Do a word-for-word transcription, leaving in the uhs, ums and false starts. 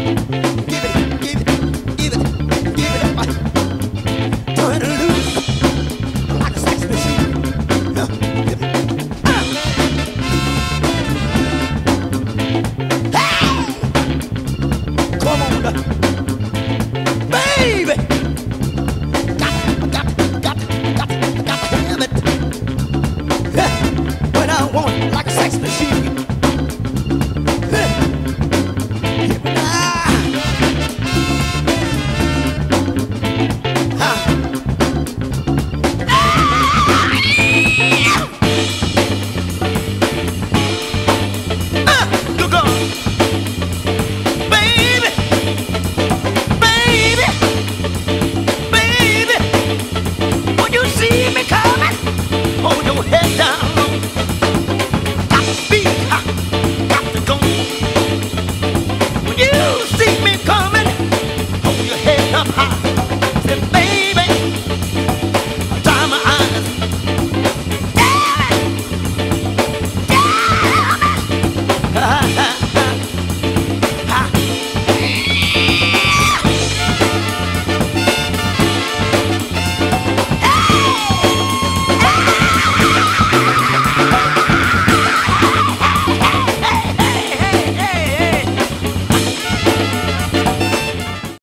Give it, give it, give it, give it up. Turn it loose like a sex machine. Yeah, give it. Ah. Hey! Come on, baby.